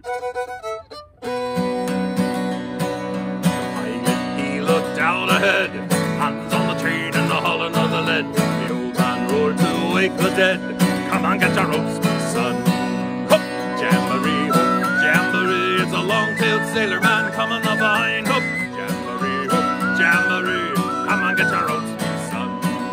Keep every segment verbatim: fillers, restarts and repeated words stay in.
Pilot, he looked out ahead, hands on the train and the hauling of the lead. The old man roared to wake the dead. Come on, get your ropes, son. Whup, jamboree, whoop, jamboree. It's a long-tailed sailor man coming up behind. Whoop, jamboree, whoop, jamboree. Come on, get your ropes, son.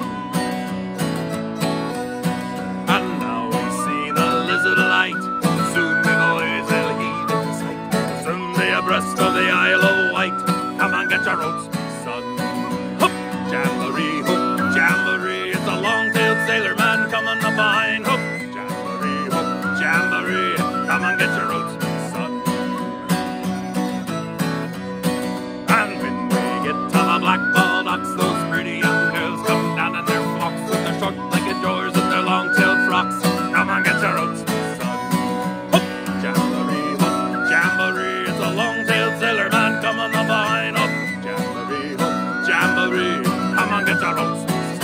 And now we see the lizard light. Soon the boys will heave into sight. Soon they abreast of the Isle of Wight. Come on, get your ropes, son. Whoop, jamboree, whoop, jamboree. It's a long-tailed sailor man coming up behind. Whoop, jamboree, whoop, jamboree. Come on, get your ropes, son. And when we get to the Black Ball Docks, those pretty young girls come down in their flocks with their short-legged drawers and their long-tailed frocks. Come on, get your ropes, son. Whoop, jamboree, whoop, jamboree. It's a long-tailed sailor man coming up behind. Whoop, jamboree, whoop, jamboree. Come on, get your ropes, son.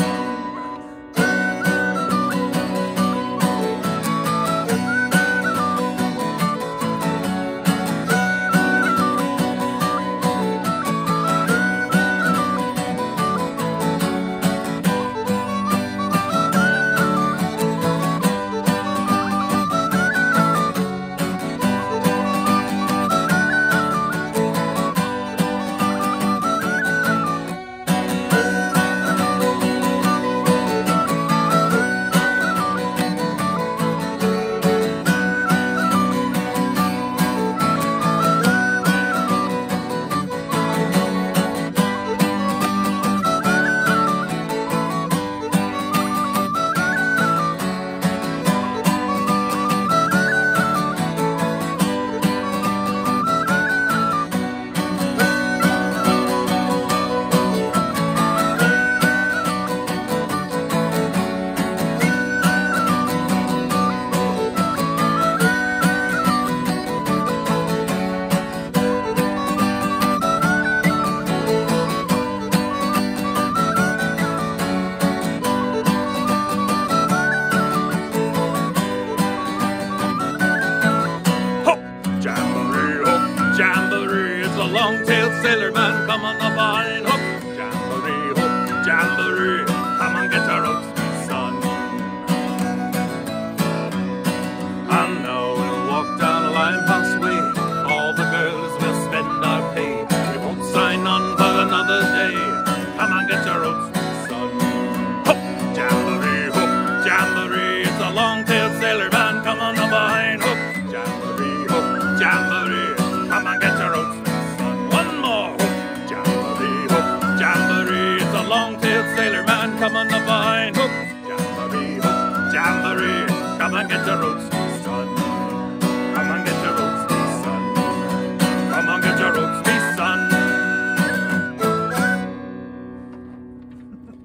Jamboree, it's a long-tailed sailor man coming up behind. Whoop, jamboree, whoop, jamboree. Come on, get your ropes, son. And now we'll walk down a Limehouse Way. All the girls will spend our pay. We won't sign on for another day. Come on, get your ropes, son. Whoop, jamboree, whoop, jamboree. It's a long-tailed sailor man coming up behind. Whoop, jamboree, whoop, jamboree. Come on, get your ropes, son. One more. Whoop, jamboree, whoop, jamboree. It's a long-tailed sailor man coming up behind. Whoop, jamboree, whoop, jamboree. Come on, get your ropes.